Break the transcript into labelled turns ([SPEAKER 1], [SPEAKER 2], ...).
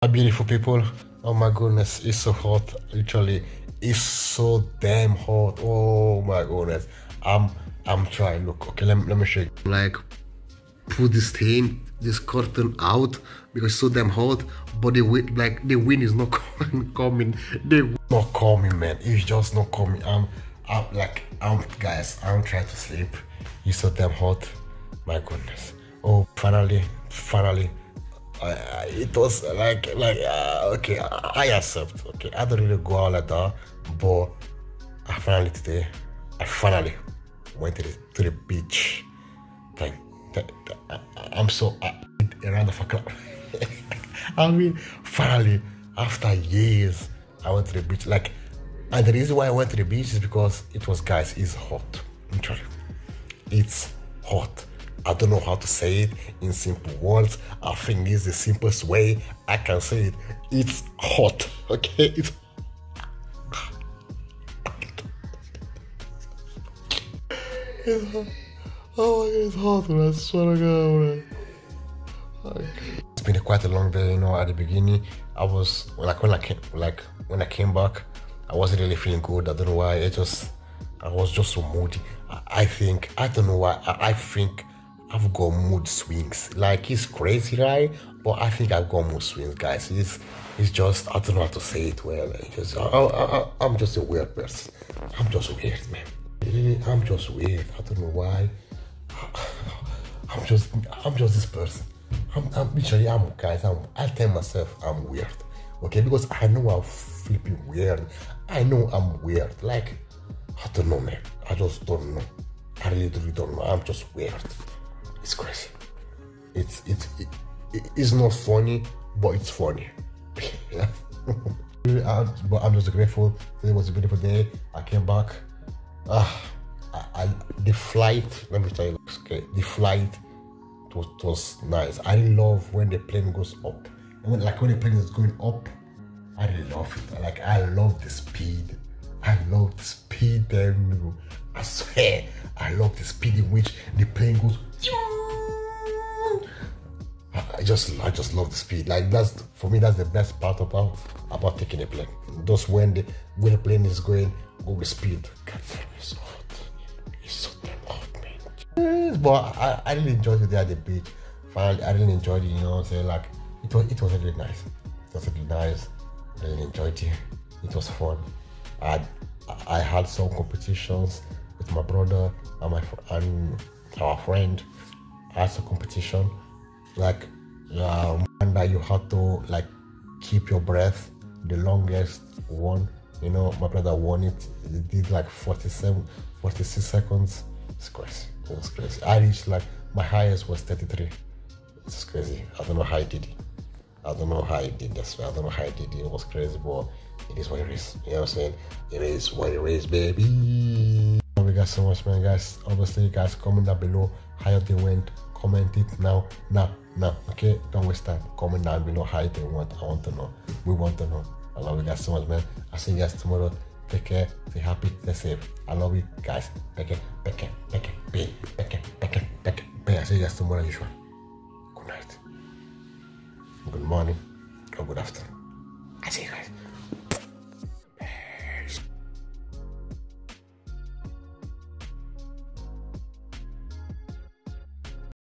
[SPEAKER 1] My beautiful people, oh my goodness, it's so hot. Literally, it's so damn hot. Oh my goodness. I'm trying. Look, okay, let me show you. Like, put this curtain out because it's so damn hot, but the wind, like the wind is not coming. The wind not coming, man. It's just not coming. Guys, I'm trying to sleep. It's so damn hot. My goodness. Oh, finally. It was okay, I accept. Okay, I don't really go out like that, but I finally went to the beach. Like, I'm so around the fuck. I mean, finally, after years, I went to the beach. Like, and the reason why I went to the beach is because it's hot. Literally, it's hot. I don't know how to say it in simple words. I think this is the simplest way I can say it. It's hot, okay? It's hot. Oh my God, it's hot, man. I swear to God, man. It's been quite a long day, you know. At the beginning, I was when I came back, I wasn't really feeling good. I don't know why. I was just so moody. I don't know why. I think I've got mood swings. Like, it's crazy, right? But I think I've got mood swings, guys. It's just, I don't know how to say it well. I'm just a weird person. I'm just weird, man. Really, I'm just weird. I don't know why. I'm just this person. I tell myself I'm weird. Okay, because I know I'm flipping weird. I know I'm weird. Like, I don't know, man. I just don't know. I really don't know. I'm just weird. It's crazy. It's not funny, but it's funny. But I'm just grateful. Today was a beautiful day. I came back. The flight. Let me tell you. Okay, the flight was nice. I love when the plane goes up. And when the plane is going up, I really love it. Like, I love the speed. I love the speed. Then I swear, I love the speed in which the plane goes. I just love the speed. Like, for me, that's the best part about taking a plane. Just when the plane is going with speed. God damn, it's so hot. It's so damn hot, man. But I really enjoyed it there at the beach. Finally, I really enjoyed it. You know what I'm saying? Like, it was really nice. It was really nice. I really enjoyed it. It was fun. I had some competitions with my brother and our friend. I had some competition, like one that you had to like keep your breath, the longest one. You know, my brother won it. He did like 46 seconds. It's crazy. It was crazy. I reached, like, my highest was 33. It's crazy. I don't know how I did it. I don't know how I did this. I don't know how I did it. It was crazy, but it is what it is. You know what I'm saying? It is what it is, baby. Thank you guys so much, man, guys. Obviously, guys, comment down below how your day went. Comment it now. Okay, don't waste time. Comment down below how they went. I want to know. We want to know. I love you guys so much, man. I'll see you guys tomorrow. Take care. Stay happy. Stay safe. I love you guys. Take care. I'll see you guys tomorrow as usual. Good night. Good morning. Or good afternoon. I'll see you guys.